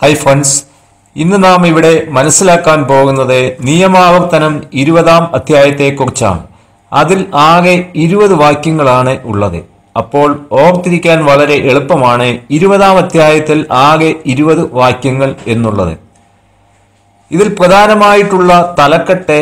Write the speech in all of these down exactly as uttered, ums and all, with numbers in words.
Hi friends, ഇന്ന് നാം ഇവിടെ മനസ്സിലാക്കാൻ പോകുന്നത് നിയമാവർത്തനം ഇരുപതാം അധ്യായത്തെക്കുറിച്ചാണ്. അതിൽ ആകെ ഇരുപത് വാക്യങ്ങളാണ് ഉള്ളത്. അപ്പോൾ ഓർത്തിരിക്കാൻ വളരെ എളുപ്പമാണ് ഇരുപതാം അധ്യായത്തിൽ ആകെ ഇരുപത് വാക്യങ്ങൾ എന്നുള്ളത്. ഇതിൽ പ്രധാനമായിട്ടുള്ള തലക്കെട്ട്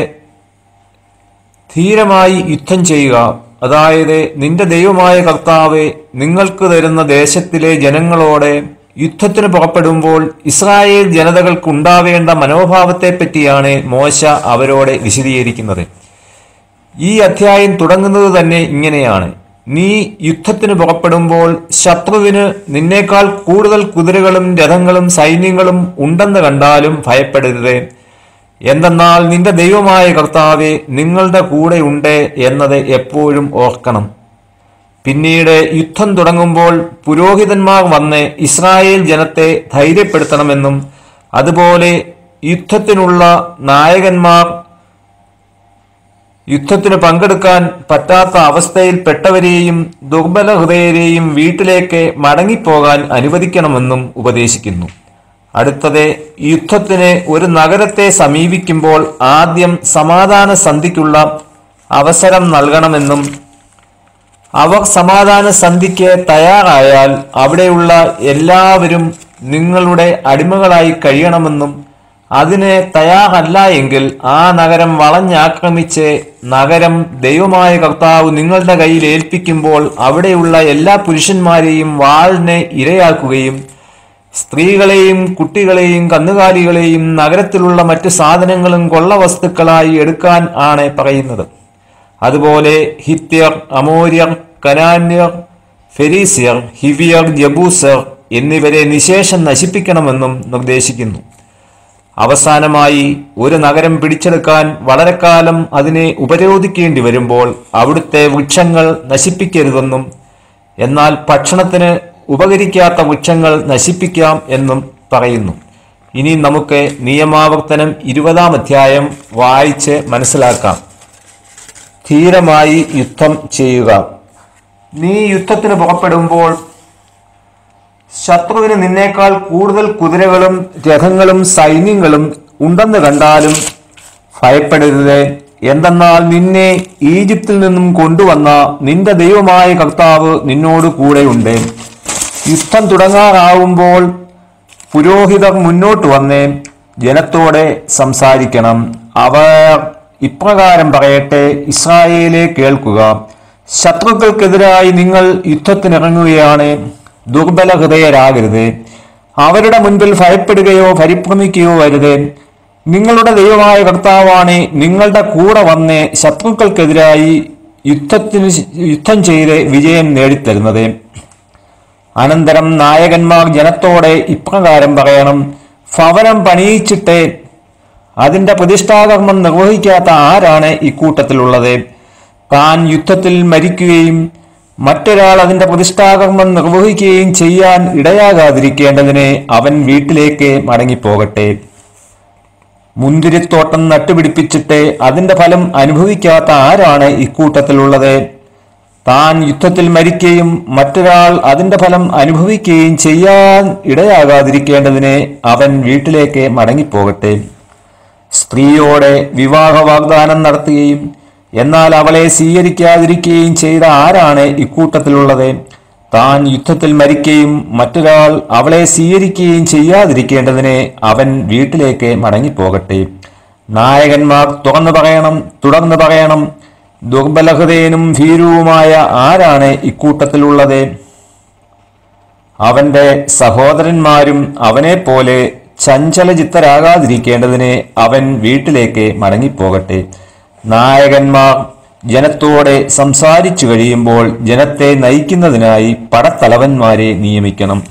ധീരമായി യുദ്ധം ചെയ്യുക, അതായത് നിന്റെ ദൈവമായ കർത്താവ് നിങ്ങൾക്ക് തരുന്ന ദേശത്തിലെ ജനങ്ങളോട് യുദ്ധത്തിന് പുറപ്പെടുമ്പോൾ ഇസ്രായേൽ ജനതകൾക്ക് ഉണ്ടാവേണ്ട മനോഭാവത്തെ പറ്റിയാണ് മോശ അവരോട് വിശദീകരിക്കുന്നത്. ഈ അധ്യായം തുടങ്ങുന്നത് തന്നെ ഇങ്ങനെയാണ്: നീ യുദ്ധത്തിന് പുറപ്പെടുമ്പോൾ ശത്രുവിന് നിന്നേക്കാൾ കൂടുതൽ കുതിരകളും രഥങ്ങളും സൈന്യങ്ങളും ഉണ്ടെന്ന് കണ്ടാലും ഭയപ്പെടരുത്. എന്തെന്നാൽ നിന്റെ ദൈവമായ കർത്താവ് നിങ്ങളുടെ കൂടെ ഉണ്ട് എന്നത് എപ്പോഴും ഓർക്കണം. പിന്നീട് യുദ്ധം തുടങ്ങുമ്പോൾ പുരോഹിതന്മാർ വന്ന് ഇസ്രായേൽ ജനത്തെ ധൈര്യപ്പെടുത്തണമെന്നും അതുപോലെ യുദ്ധത്തിനുള്ള നായകന്മാർ യുദ്ധത്തിന് പങ്കെടുക്കാൻ പറ്റാത്ത അവസ്ഥയിൽപ്പെട്ടവരെയും ദുർബല ഹൃദയരെയും വീട്ടിലേക്ക് മടങ്ങിപ്പോകാൻ അനുവദിക്കണമെന്നും ഉപദേശിക്കുന്നു. അടുത്തത്, യുദ്ധത്തിന് ഒരു നഗരത്തെ സമീപിക്കുമ്പോൾ ആദ്യം സമാധാന സന്ധിക്കുള്ള അവസരം നൽകണമെന്നും അവർ സമാധാന സന്ധിക്ക് തയ്യാറായാൽ അവിടെയുള്ള എല്ലാവരും നിങ്ങളുടെ അടിമകളായി കഴിയണമെന്നും അതിന് തയ്യാറല്ല എങ്കിൽ ആ നഗരം വളഞ്ഞാക്രമിച്ച് നഗരം ദൈവമായ കർത്താവ് നിങ്ങളുടെ കയ്യിൽ ഏൽപ്പിക്കുമ്പോൾ അവിടെയുള്ള എല്ലാ പുരുഷന്മാരെയും വാളിന് ഇരയാക്കുകയും സ്ത്രീകളെയും കുട്ടികളെയും കന്നുകാലികളെയും നഗരത്തിലുള്ള മറ്റു സാധനങ്ങളും കൊള്ളവസ്തുക്കളായി എടുക്കാൻ ആണ് പറയുന്നത്. അതുപോലെ ഹിത്യർ, അമോര്യർ, കനാന്യർ, ഫെരീസിയർ, ഹിവിയർ, ജബൂസർ എന്നിവരെ നിശേഷം നശിപ്പിക്കണമെന്നും നിർദ്ദേശിക്കുന്നു. അവസാനമായി, ഒരു നഗരം പിടിച്ചെടുക്കാൻ വളരെ കാലം അതിനെ ഉപരോധിക്കേണ്ടി വരുമ്പോൾ അവിടുത്തെ വൃക്ഷങ്ങൾ നശിപ്പിക്കരുതെന്നും എന്നാൽ ഭക്ഷണത്തിന് ഉപകരിക്കാത്ത വൃക്ഷങ്ങൾ നശിപ്പിക്കാം എന്നും പറയുന്നു. ഇനി നമുക്ക് നിയമാവർത്തനം ഇരുപതാം അധ്യായം വായിച്ച് മനസ്സിലാക്കാം. ധീരമായി യുദ്ധം ചെയ്യുക. നീ യുദ്ധത്തിന് പുറപ്പെടുമ്പോൾ ശത്രുവിന് നിന്നേക്കാൾ കൂടുതൽ കുതിരകളും രഥങ്ങളും സൈന്യങ്ങളും ഉണ്ടെന്ന് കണ്ടാലും ഭയപ്പെടരുത്. എന്തെന്നാൽ നിന്നെ ഈജിപ്തിൽ നിന്നും കൊണ്ടുവന്ന നിന്റെ ദൈവമായ കർത്താവ് നിന്നോട് കൂടെയുണ്ട്. യുദ്ധം തുടങ്ങാറാവുമ്പോൾ പുരോഹിതർ മുന്നോട്ട് വന്ന് ജനത്തോടെ സംസാരിക്കണം. അവർ ഇപ്രകാരം പറയട്ടെ: ഇസ്രായേലെ കേൾക്കുക, ശത്രുക്കൾക്കെതിരായി നിങ്ങൾ യുദ്ധത്തിനിറങ്ങുകയാണ്. ദുർബല ഹൃദയരാകരുത്. അവരുടെ മുൻപിൽ ഭയപ്പെടുകയോ പരിഭ്രമിക്കുകയോ അരുത്. നിങ്ങളുടെ ദൈവമായ കർത്താവാണ് നിങ്ങളുടെ കൂടെ വന്ന് ശത്രുക്കൾക്കെതിരായി യുദ്ധത്തിന് യുദ്ധം ചെയ്ത് വിജയം നേടിത്തരുന്നത്. അനന്തരം നായകന്മാർ ജനത്തോടെ ഇപ്രകാരം പറയണം: ഭവനം പണിയിച്ചിട്ട് അതിന്റെ പ്രതിഷ്ഠാകർമ്മം നിർവഹിക്കാത്ത ആരാണ് ഇക്കൂട്ടത്തിലുള്ളത്? താൻ യുദ്ധത്തിൽ മരിക്കുകയും മറ്റൊരാൾ അതിന്റെ പ്രതിഷ്ഠാകർമ്മം നിർവഹിക്കുകയും ചെയ്യാൻ ഇടയാകാതിരിക്കേണ്ടതിന് അവൻ വീട്ടിലേക്ക് മടങ്ങിപ്പോകട്ടെ. മുന്തിരിത്തോട്ടം നട്ടുപിടിപ്പിച്ചിട്ട് അതിന്റെ ഫലം അനുഭവിക്കാത്ത ആരാണ് ഇക്കൂട്ടത്തിലുള്ളത്? താൻ യുദ്ധത്തിൽ മരിക്കുകയും മറ്റൊരാൾ അതിന്റെ ഫലം അനുഭവിക്കുകയും ചെയ്യാൻ ഇടയാകാതിരിക്കേണ്ടതിന് അവൻ വീട്ടിലേക്ക് മടങ്ങിപ്പോകട്ടെ. സ്ത്രീയോടെ വിവാഹ വാഗ്ദാനം നടത്തുകയും എന്നാൽ അവളെ സ്വീകരിക്കാതിരിക്കുകയും ചെയ്ത ആരാണ് ഇക്കൂട്ടത്തിലുള്ളത്? താൻ യുദ്ധത്തിൽ മരിക്കുകയും മറ്റൊരാൾ അവളെ സ്വീകരിക്കുകയും ചെയ്യാതിരിക്കേണ്ടതിന് അവൻ വീട്ടിലേക്ക് മടങ്ങിപ്പോകട്ടെ. നായകന്മാർ തുറന്നു പറയണം തുടർന്ന് പറയണം: ദുർബലഹൃദയനും ഭീരുവുമായ ആരാണ് ഇക്കൂട്ടത്തിലുള്ളത്? അവന്റെ സഹോദരന്മാരും അവനെ പോലെ ചഞ്ചലചിത്തരാകാതിരിക്കേണ്ടതിന് അവൻ വീട്ടിലേക്ക് മടങ്ങിപ്പോകട്ടെ. നായകന്മാർ ജനത്തോടെ സംസാരിച്ചു കഴിയുമ്പോൾ ജനത്തെ നയിക്കുന്നതിനായി പടത്തലവന്മാരെ നിയമിക്കണം.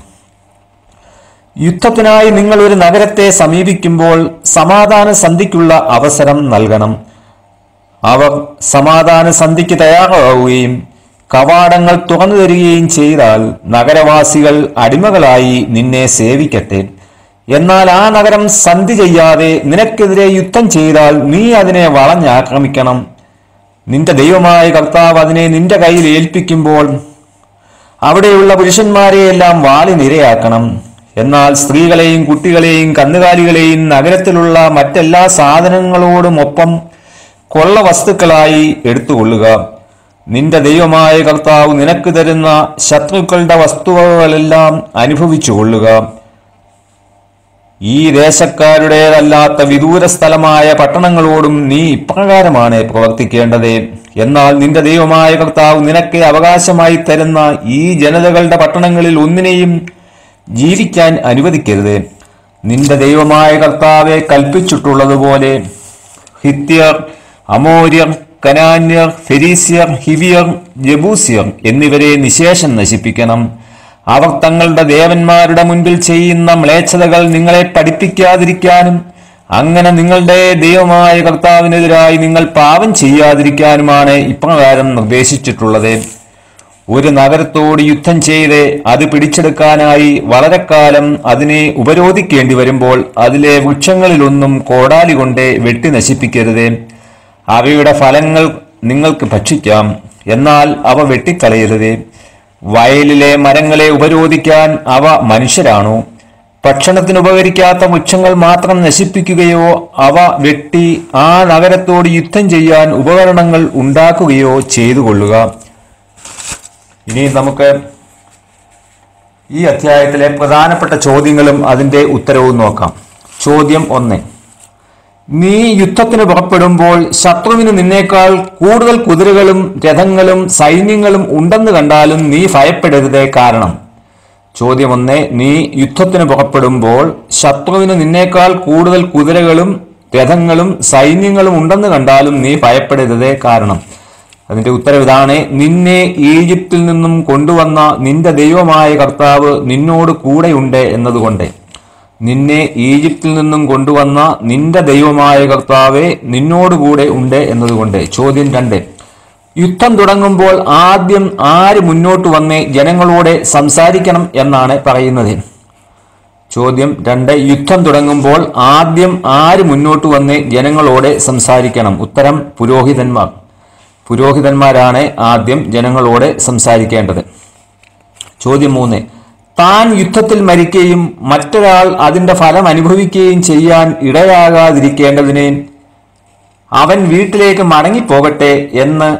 യുദ്ധത്തിനായി നിങ്ങൾ ഒരു നഗരത്തെ സമീപിക്കുമ്പോൾ സമാധാന സന്ധിക്കുള്ള അവസരം നൽകണം. അവർ സമാധാന സന്ധിക്ക് തയ്യാറാവുകയും കവാടങ്ങൾ തുറന്നു തരികയും ചെയ്താൽ നഗരവാസികൾ അടിമകളായി നിന്നെ സേവിക്കട്ടെ. എന്നാൽ ആ നഗരം സന്ധി ചെയ്യാതെ നിനക്കെതിരെ യുദ്ധം ചെയ്താൽ നീ അതിനെ വളഞ്ഞാക്രമിക്കണം. നിന്റെ ദൈവമായ കർത്താവ് അതിനെ നിന്റെ കയ്യിൽ ഏൽപ്പിക്കുമ്പോൾ അവിടെയുള്ള പുരുഷന്മാരെയെല്ലാം വാളിനിരയാക്കണം. എന്നാൽ സ്ത്രീകളെയും കുട്ടികളെയും കന്നുകാലികളെയും നഗരത്തിലുള്ള മറ്റെല്ലാ സാധനങ്ങളോടുമൊപ്പം കൊള്ള വസ്തുക്കളായി എടുത്തുകൊള്ളുക. നിന്റെ ദൈവമായ കർത്താവ് നിനക്ക് തരുന്ന ശത്രുക്കളുടെ വസ്തുവകളെല്ലാം അനുഭവിച്ചു കൊള്ളുക. ഈ ദേശക്കാരുടേതല്ലാത്ത വിദൂര സ്ഥലമായ പട്ടണങ്ങളോടും നീ ഇപ്രകാരമാണ് പ്രവർത്തിക്കേണ്ടത്. എന്നാൽ നിന്റെ ദൈവമായ കർത്താവ് നിനക്ക് അവകാശമായി തരുന്ന ഈ ജനതകളുടെ പട്ടണങ്ങളിൽ ഒന്നിനെയും ജീവിക്കാൻ അനുവദിക്കരുത്. നിന്റെ ദൈവമായ കർത്താവെ കൽപ്പിച്ചിട്ടുള്ളതുപോലെ ഹിത്യർ, അമോര്യർ, കനാന്യർ, ഫെരീസ്യർ, ഹിവിയർ, ജബൂസ്യർ എന്നിവരെ നിശേഷം നശിപ്പിക്കണം. അവർ തങ്ങളുടെ ദേവന്മാരുടെ മുൻപിൽ ചെയ്യുന്ന മ്ലേച്ഛതകൾ നിങ്ങളെ പഠിപ്പിക്കാതിരിക്കാനും അങ്ങനെ നിങ്ങളുടെ ദൈവമായ കർത്താവിനെതിരായി നിങ്ങൾ പാപം ചെയ്യാതിരിക്കാനുമാണ് ഇപ്രകാരം നിർദ്ദേശിച്ചിട്ടുള്ളത്. ഒരു നഗരത്തോട് യുദ്ധം ചെയ്ത് അത് പിടിച്ചെടുക്കാനായി വളരെക്കാലം അതിനെ ഉപരോധിക്കേണ്ടി വരുമ്പോൾ അതിലെ വൃക്ഷങ്ങളിലൊന്നും കോടാലി കൊണ്ട് വെട്ടി നശിപ്പിക്കരുത്. അവയുടെ ഫലങ്ങൾ നിങ്ങൾക്ക് ഭക്ഷിക്കാം, എന്നാൽ അവ വെട്ടിക്കളയരുത്. വയലിലെ മരങ്ങളെ ഉപരോധിക്കാൻ അവ മനുഷ്യരാണോ? ഭക്ഷണത്തിന് ഉപകരിക്കാത്ത വൃക്ഷങ്ങൾ മാത്രം നശിപ്പിക്കുകയോ അവ വെട്ടി ആ നഗരത്തോട് യുദ്ധം ചെയ്യാൻ ഉപകരണങ്ങൾ ഉണ്ടാക്കുകയോ ചെയ്തു കൊള്ളുക. ഇനി നമുക്ക് ഈ അധ്യായത്തിലെ പ്രധാനപ്പെട്ട ചോദ്യങ്ങളും അതിൻ്റെ ഉത്തരവും നോക്കാം. ചോദ്യം ഒന്ന്: നീ യുദ്ധത്തിന് പുറപ്പെടുമ്പോൾ ശത്രുവിന് നിന്നേക്കാൾ കൂടുതൽ കുതിരകളും രഥങ്ങളും സൈന്യങ്ങളും ഉണ്ടെന്ന് കണ്ടാലും നീ ഭയപ്പെടരുതേ. കാരണം ചോദ്യം ഒന്ന്: നീ യുദ്ധത്തിന് പുറപ്പെടുമ്പോൾ ശത്രുവിന് നിന്നേക്കാൾ കൂടുതൽ കുതിരകളും രഥങ്ങളും സൈന്യങ്ങളും ഉണ്ടെന്ന് കണ്ടാലും നീ ഭയപ്പെടരുതേ. കാരണം അതിന്റെ ഉത്തരം ഇതാണ്: നിന്നെ ഈജിപ്തിൽ നിന്നും കൊണ്ടുവന്ന നിന്റെ ദൈവമായ കർത്താവ് നിന്നോട് കൂടെയുണ്ട് എന്നതുകൊണ്ട്. നിന്നെ ഈജിപ്തിൽ നിന്നും കൊണ്ടുവന്ന നിന്റെ ദൈവമായ കർത്താവെ നിന്നോടുകൂടെ ഉണ്ട് എന്നതുകൊണ്ട്. ചോദ്യം രണ്ട്: യുദ്ധം തുടങ്ങുമ്പോൾ ആദ്യം ആര് മുന്നോട്ട് വന്ന് ജനങ്ങളോട് സംസാരിക്കണം എന്നാണ് പറയുന്നത്? ചോദ്യം രണ്ട്: യുദ്ധം തുടങ്ങുമ്പോൾ ആദ്യം ആര് മുന്നോട്ട് വന്ന് ജനങ്ങളോട് സംസാരിക്കണം? ഉത്തരം: പുരോഹിതന്മാർ. പുരോഹിതന്മാരാണ് ആദ്യം ജനങ്ങളോട് സംസാരിക്കേണ്ടത്. ചോദ്യം മൂന്ന്: താൻ യുദ്ധത്തിൽ മരിക്കുകയും മറ്റൊരാൾ അതിന്റെ ഫലം അനുഭവിക്കുകയും ചെയ്യാൻ ഇടയാകാതിരിക്കേണ്ടതിന് അവൻ വീട്ടിലേക്ക് മടങ്ങിപ്പോകട്ടെ എന്ന്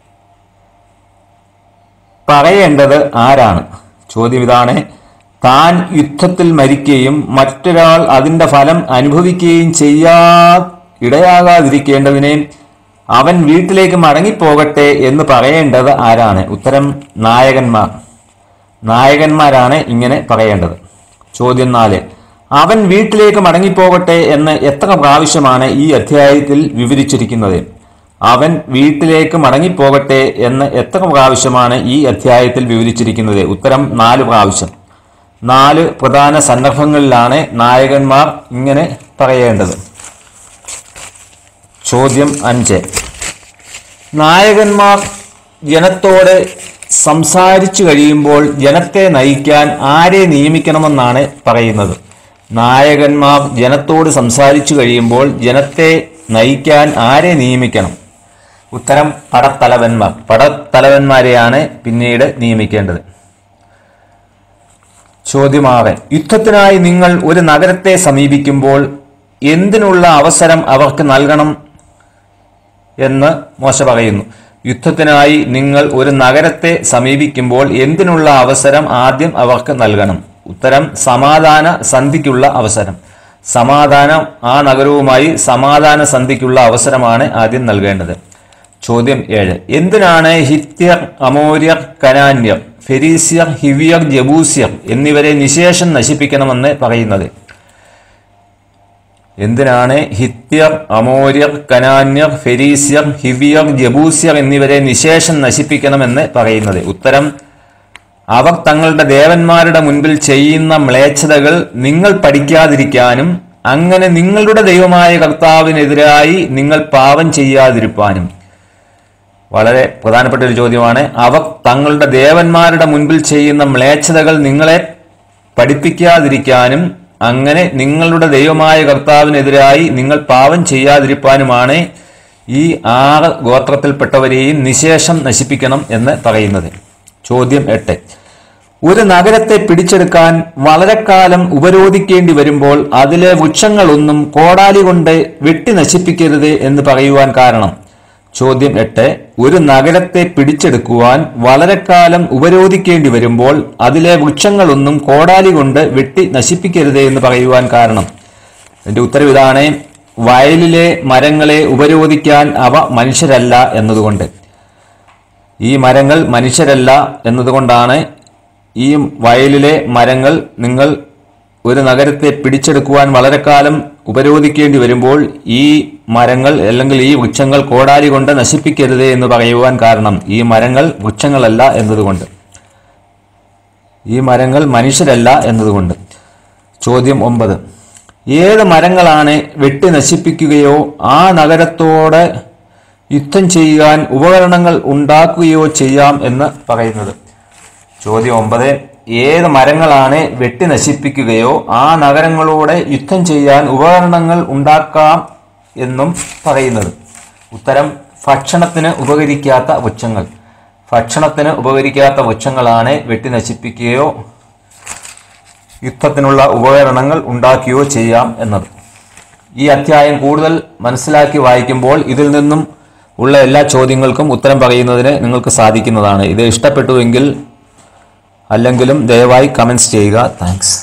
പറയേണ്ടത് ആരാണ്? ചോദ്യം ഇതാണ്: താൻ യുദ്ധത്തിൽ മരിക്കുകയും മറ്റൊരാൾ അതിന്റെ ഫലം അനുഭവിക്കുകയും ചെയ്യാ ഇടയാകാതിരിക്കേണ്ടതിന് അവൻ വീട്ടിലേക്ക് മടങ്ങിപ്പോകട്ടെ എന്ന് പറയേണ്ടത് ആരാണ്? ഉത്തരം: നായകന്മാർ. നായകന്മാരാണ് ഇങ്ങനെ പറയേണ്ടത്. ചോദ്യം നാല്: അവൻ വീട്ടിലേക്ക് മടങ്ങിപ്പോകട്ടെ എന്ന് എത്ര പ്രാവശ്യമാണ് ഈ അധ്യായത്തിൽ വിവരിച്ചിരിക്കുന്നത്? അവൻ വീട്ടിലേക്ക് മടങ്ങിപ്പോകട്ടെ എന്ന് എത്ര പ്രാവശ്യമാണ് ഈ അധ്യായത്തിൽ വിവരിച്ചിരിക്കുന്നത്? ഉത്തരം: നാല് പ്രാവശ്യം. നാല് പ്രധാന സന്ദർഭങ്ങളിലാണ് നായകന്മാർ ഇങ്ങനെ പറയേണ്ടത്. ചോദ്യം അഞ്ച്: നായകന്മാർ ജനത്തോട് സംസാരിച്ചു കഴിയുമ്പോൾ ജനത്തെ നയിക്കാൻ ആരെ നിയമിക്കണമെന്നാണ് പറയുന്നത്? നായകന്മാർ ജനത്തോട് സംസാരിച്ചു കഴിയുമ്പോൾ ജനത്തെ നയിക്കാൻ ആരെ നിയമിക്കണം? ഉത്തരം: പടത്തലവന്മാർ. പടത്തലവന്മാരെയാണ് പിന്നീട് നിയമിക്കേണ്ടത്. ചോദ്യം ആറ്: യുദ്ധത്തിനായി നിങ്ങൾ ഒരു നഗരത്തെ സമീപിക്കുമ്പോൾ എന്തിനുള്ള അവസരം അവർക്ക് നൽകണം എന്ന് മോശ പറയുന്നു? യുദ്ധത്തിനായി നിങ്ങൾ ഒരു നഗരത്തെ സമീപിക്കുമ്പോൾ എന്തിനുള്ള അവസരം ആദ്യം അവർക്ക് നൽകണം? ഉത്തരം: സമാധാന സന്ധിക്കുള്ള അവസരം. സമാധാനം ആ നഗരവുമായി സമാധാന സന്ധിക്കുള്ള അവസരമാണ് ആദ്യം നൽകേണ്ടത്. ചോദ്യം ഏഴ്: എന്തിനാണ് ഹിത്യർ, അമോര്യർ, കനാന്യർ, ഫെരീസ്യർ, ഹിവിയർ, ജബൂസ്യർ എന്നിവരെ നിശേഷം നശിപ്പിക്കണമെന്ന് പറയുന്നത്? എന്തിനാണ് ഹിത്യർ, അമോര്യർ, കനാന്യർ, ഫെരീസ്യർ, ഹിവിയർ, ജബൂസ്യർ എന്നിവരെ നിശേഷം നശിപ്പിക്കണമെന്ന് പറയുന്നത്? ഉത്തരം: അവർ തങ്ങളുടെ ദേവന്മാരുടെ മുൻപിൽ ചെയ്യുന്ന മ്ലേച്ഛതകൾ നിങ്ങൾ പഠിക്കാതിരിക്കാനും അങ്ങനെ നിങ്ങളുടെ ദൈവമായ കർത്താവിനെതിരായി നിങ്ങൾ പാപം ചെയ്യാതിരിക്കാനും. വളരെ പ്രധാനപ്പെട്ട ഒരു ചോദ്യമാണ്. അവർ തങ്ങളുടെ ദേവന്മാരുടെ മുൻപിൽ ചെയ്യുന്ന മ്ലേച്ഛതകൾ നിങ്ങളെ പഠിപ്പിക്കാതിരിക്കാനും അങ്ങനെ നിങ്ങളുടെ ദൈവമായ കർത്താവിനെതിരായി നിങ്ങൾ പാപം ചെയ്യാതിരിക്കാനുമാണ് ഈ ആറ് ഗോത്രത്തിൽപ്പെട്ടവരെയും നിശേഷം നശിപ്പിക്കണം എന്ന് പറയുന്നത്. ചോദ്യം എട്ട്: ഒരു നഗരത്തെ പിടിച്ചെടുക്കാൻ വളരെ കാലം ഉപരോധിക്കേണ്ടി വരുമ്പോൾ അതിലെ വൃക്ഷങ്ങളൊന്നും കോടാലി കൊണ്ട് വെട്ടി നശിപ്പിക്കരുത് എന്ന് പറയുവാൻ കാരണം. ചോദ്യം എട്ട്. ഒരു നഗരത്തെ പിടിച്ചെടുക്കുവാൻ വളരെ കാലം ഉപരോധിക്കേണ്ടി വരുമ്പോൾ അതിലെ വൃക്ഷങ്ങളൊന്നും കോടാലി കൊണ്ട് വെട്ടി നശിപ്പിക്കരുത് എന്ന് പറയുവാൻ കാരണം. എന്റെ ഉത്തരവ് ഇതാണ്. വയലിലെ മരങ്ങളെ ഉപരോധിക്കാൻ അവ മനുഷ്യരല്ല എന്നതുകൊണ്ട്. ഈ മരങ്ങൾ മനുഷ്യരല്ല എന്നതുകൊണ്ടാണ് ഈ വയലിലെ മരങ്ങൾ നിങ്ങൾ ഒരു നഗരത്തെ പിടിച്ചെടുക്കുവാൻ വളരെ കാലം ഉപരോധിക്കേണ്ടി വരുമ്പോൾ ഈ മരങ്ങൾ അല്ലെങ്കിൽ ഈ വൃക്ഷങ്ങൾ കോടാലി കൊണ്ട് നശിപ്പിക്കരുത് എന്ന് പറയുവാൻ കാരണം. ഈ മരങ്ങൾ വൃക്ഷങ്ങളല്ല എന്നതുകൊണ്ട്. ഈ മരങ്ങൾ മനുഷ്യരല്ല എന്നതുകൊണ്ട്. ചോദ്യം ഒമ്പത്. ഏത് മരങ്ങളാണ് വെട്ടി നശിപ്പിക്കുകയോ ആ നഗരത്തോട് യുദ്ധം ചെയ്യാൻ ഉപകരണങ്ങൾ ഉണ്ടാക്കുകയോ ചെയ്യാം എന്ന് പറയുന്നത്? ചോദ്യം ഒമ്പത്. ഏത് മരങ്ങളാണ് വെട്ടി നശിപ്പിക്കുകയോ ആ നഗരങ്ങളോട് യുദ്ധം ചെയ്യാൻ ഉപകരണങ്ങൾ ഉണ്ടാക്കാം എന്നും പറയുന്നത്? ഉത്തരം ഭക്ഷണത്തിന് ഉപകരിക്കാത്ത വൃക്ഷങ്ങൾ. ഭക്ഷണത്തിന് ഉപകരിക്കാത്ത വൃക്ഷങ്ങളാണ് വെട്ടി നശിപ്പിക്കുകയോ യുദ്ധത്തിനുള്ള ഉപകരണങ്ങൾ ഉണ്ടാക്കുകയോ ചെയ്യാം എന്നത്. ഈ അധ്യായം കൂടുതൽ മനസ്സിലാക്കി വായിക്കുമ്പോൾ ഇതിൽ നിന്നും ഉള്ള എല്ലാ ചോദ്യങ്ങൾക്കും ഉത്തരം പറയുന്നതിന് നിങ്ങൾക്ക് സാധിക്കുന്നതാണ്. ഇത് ഇഷ്ടപ്പെട്ടുവെങ്കിൽ അല്ലെങ്കിലും ദയവായി കമൻറ്റ്സ് ചെയ്യുക. താങ്ക്സ്.